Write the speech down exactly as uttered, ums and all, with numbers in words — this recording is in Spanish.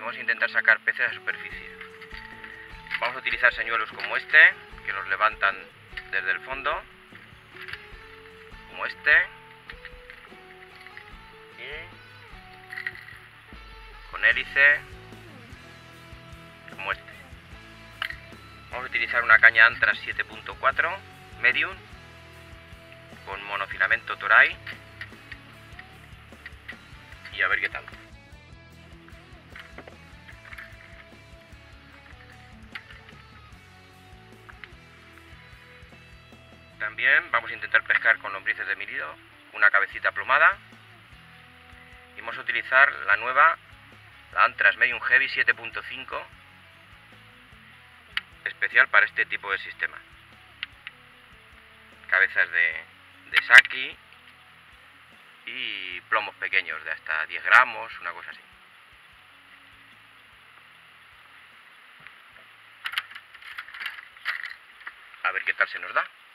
vamos a intentar sacar peces a superficie. Vamos a utilizar señuelos como este, que los levantan desde el fondo, como este, y con hélice, como este. Vamos a utilizar una caña Antras siete punto cuatro medium con monofilamento Toray y a ver qué tal. También vamos a intentar pescar con lombrices de milido, una cabecita plomada, y vamos a utilizar la nueva, la Antras Medium Heavy siete punto cinco, especial para este tipo de sistema. Cabezas de, de saki y plomos pequeños de hasta diez gramos, una cosa así. A ver qué tal se nos da.